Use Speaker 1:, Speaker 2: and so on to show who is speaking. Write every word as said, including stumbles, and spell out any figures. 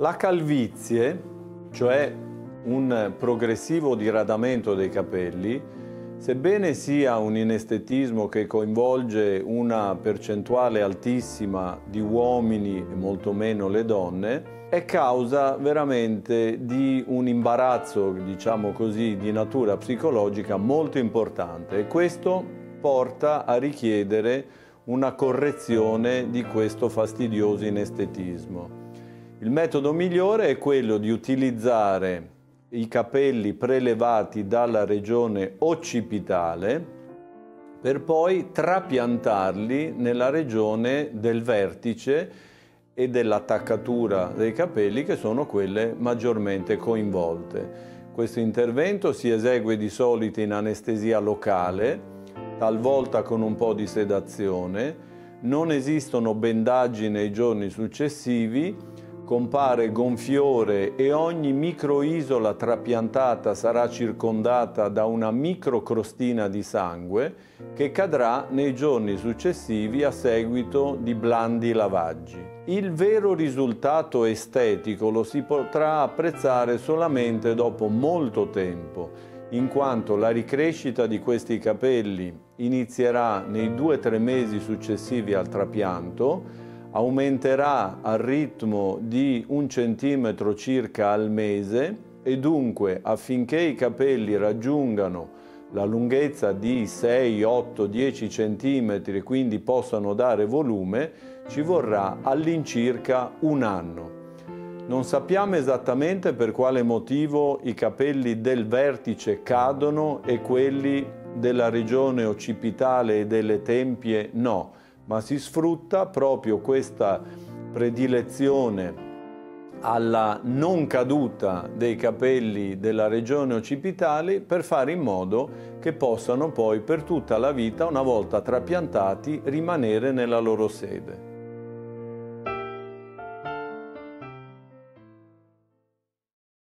Speaker 1: La calvizie, cioè un progressivo diradamento dei capelli, sebbene sia un inestetismo che coinvolge una percentuale altissima di uomini e molto meno le donne, è causa veramente di un imbarazzo, diciamo così, di natura psicologica molto importante, e questo porta a richiedere una correzione di questo fastidioso inestetismo. Il metodo migliore è quello di utilizzare i capelli prelevati dalla regione occipitale per poi trapiantarli nella regione del vertice e dell'attaccatura dei capelli, che sono quelle maggiormente coinvolte. Questo intervento si esegue di solito in anestesia locale, talvolta con un po' di sedazione. Non esistono bendaggi nei giorni successivi, compare gonfiore e ogni microisola trapiantata sarà circondata da una microcrostina di sangue che cadrà nei giorni successivi a seguito di blandi lavaggi. Il vero risultato estetico lo si potrà apprezzare solamente dopo molto tempo, in quanto la ricrescita di questi capelli inizierà nei due tre mesi successivi al trapianto, aumenterà al ritmo di un centimetro circa al mese e dunque, affinché i capelli raggiungano la lunghezza di sei, otto, dieci centimetri e quindi possano dare volume, ci vorrà all'incirca un anno. Non sappiamo esattamente per quale motivo i capelli del vertice cadono e quelli della regione occipitale e delle tempie no, ma si sfrutta proprio questa predilezione alla non caduta dei capelli della regione occipitale per fare in modo che possano poi per tutta la vita, una volta trapiantati, rimanere nella loro sede.